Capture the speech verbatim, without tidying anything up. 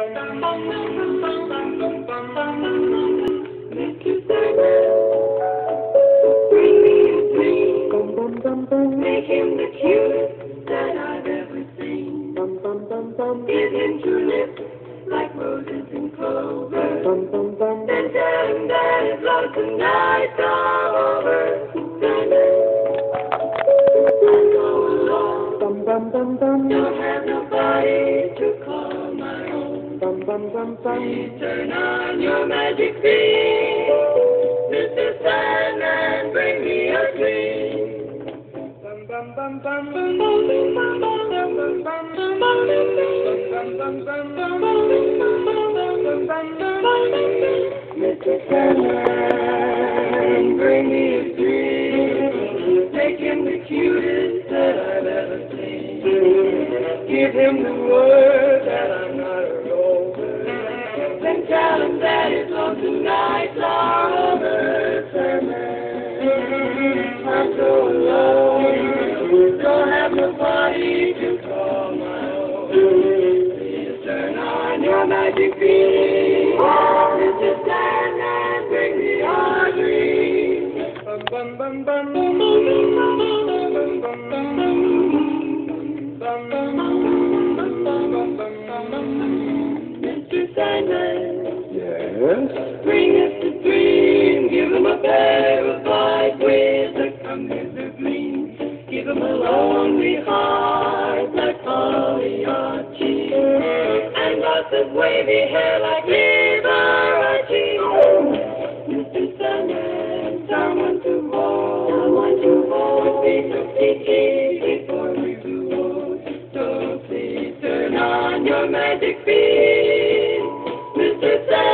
Mister Sandman, bring me a dream. Make him the cutest that I've ever seen. Give him two lips like roses and clover. Then tell him that his lonesome nights are over. Sandman, I'm so alone. Don't have nobody to call my own. Please turn on your magic beam. Mister Sandman, bring me a dream. Mister Sandman, bring me a dream. Make him the cutest that I've ever seen. Give him the word that I'm not a rover. Then tell him that his lonesome nights are over. Sandman, I'm so alone. Don't have nobody to call my own. Please turn on your magic beam. Mister Sandman, bring me our dream. Mister Sandman, Yes? bring us a dream. Give him a pair of eyes with a convincing gleam. Give him a lonely heart like Pagliacci, and lots of wavy hair like Liberace. Mister Sandman, someone to hold, someone to hold. Would be so peachy before we grew old. So please turn on your magic beam, Mister Sandman.